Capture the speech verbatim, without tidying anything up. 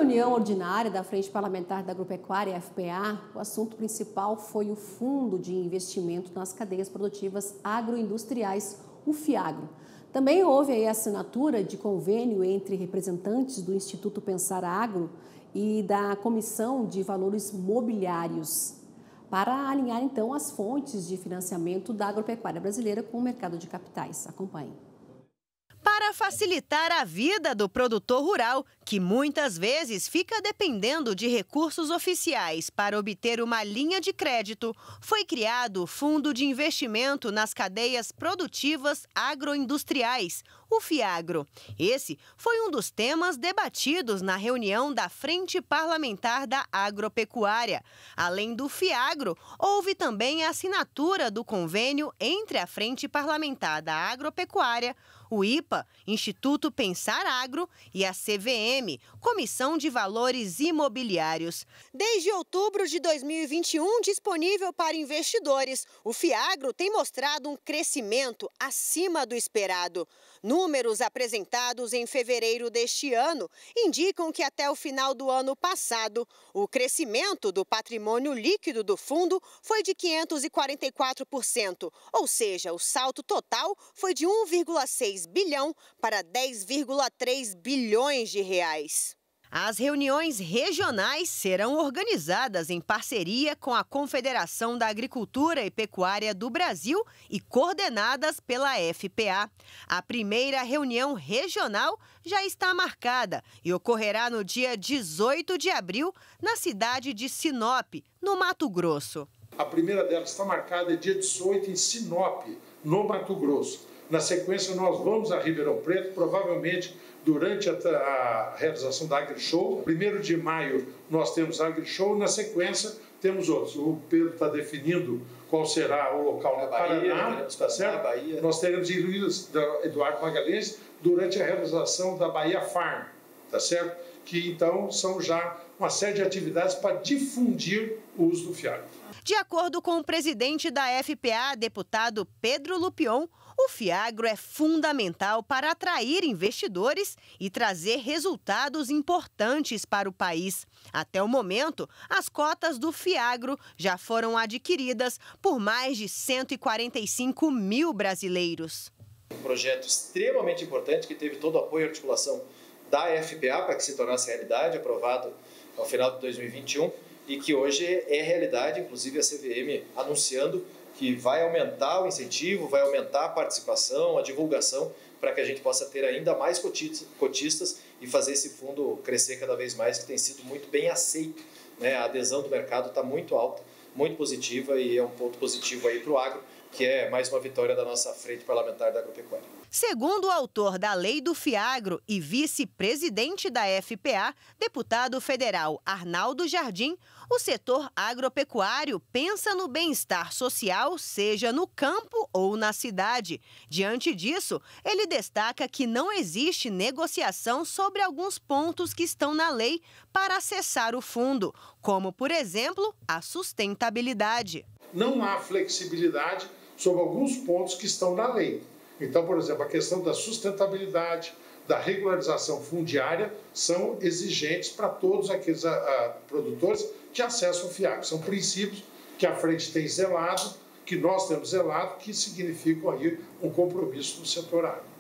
reunião ordinária da Frente Parlamentar da Agropecuária, F P A, o assunto principal foi o Fundo de Investimento nas Cadeias Produtivas Agroindustriais, o FIAGRO. Também houve aí a assinatura de convênio entre representantes do Instituto Pensar Agro e da Comissão de Valores Mobiliários, para alinhar, então, as fontes de financiamento da agropecuária brasileira com o mercado de capitais. Acompanhe. Para facilitar a vida do produtor rural, que muitas vezes fica dependendo de recursos oficiais para obter uma linha de crédito, foi criado o Fundo de Investimento nas Cadeias Produtivas Agroindustriais, o FIAGRO. Esse foi um dos temas debatidos na reunião da Frente Parlamentar da Agropecuária. Além do FIAGRO, houve também a assinatura do convênio entre a Frente Parlamentar da Agropecuária, o I P A, Instituto Pensar Agro, e a C V M, Comissão de Valores Imobiliários. Desde outubro de dois mil e vinte e um, disponível para investidores, o FIAGRO tem mostrado um crescimento acima do esperado. Números apresentados em fevereiro deste ano indicam que até o final do ano passado, o crescimento do patrimônio líquido do fundo foi de quinhentos e quarenta e quatro por cento, ou seja, o salto total foi de um vírgula seis bilhão para dez vírgula três bilhões de reais. As reuniões regionais serão organizadas em parceria com a Confederação da Agricultura e Pecuária do Brasil e coordenadas pela F P A. A primeira reunião regional já está marcada e ocorrerá no dia dezoito de abril, na cidade de Sinop, no Mato Grosso. A primeira delas está marcada dia dezoito em Sinop, no Mato Grosso. Na sequência, nós vamos a Ribeirão Preto, provavelmente durante a, a realização da AgriShow. primeiro de maio nós temos a AgriShow, na sequência temos outros. O Pedro está definindo qual será o local no Paraná, tá certo? Bahia. Nós teremos em Luiz Eduardo Magalhães durante a realização da Bahia Farm, tá certo? Que então são já uma série de atividades para difundir o uso do FIAGRO. De acordo com o presidente da F P A, deputado Pedro Lupion, o FIAGRO é fundamental para atrair investidores e trazer resultados importantes para o país. Até o momento, as cotas do FIAGRO já foram adquiridas por mais de cento e quarenta e cinco mil brasileiros. Um projeto extremamente importante que teve todo o apoio e articulação da F P A para que se tornasse realidade, aprovado ao final de dois mil e vinte e um, e que hoje é realidade, inclusive a C V M anunciando que vai aumentar o incentivo, vai aumentar a participação, a divulgação, para que a gente possa ter ainda mais cotistas e fazer esse fundo crescer cada vez mais, que tem sido muito bem aceito, né? A adesão do mercado está muito alta, muito positiva, e é um ponto positivo aí para o agro, que é mais uma vitória da nossa Frente Parlamentar da Agropecuária. Segundo o autor da lei do FIAGRO e vice-presidente da F P A, deputado federal Arnaldo Jardim, o setor agropecuário pensa no bem-estar social, seja no campo ou na cidade. Diante disso, ele destaca que não existe negociação sobre alguns pontos que estão na lei para acessar o fundo, como, por exemplo, a sustentabilidade. Não há flexibilidade sobre alguns pontos que estão na lei. Então, por exemplo, a questão da sustentabilidade, da regularização fundiária são exigentes para todos aqueles a, a, produtores que acessam o FIAGRO. São princípios que a frente tem zelado, que nós temos zelado, que significam aí um compromisso do setor agro.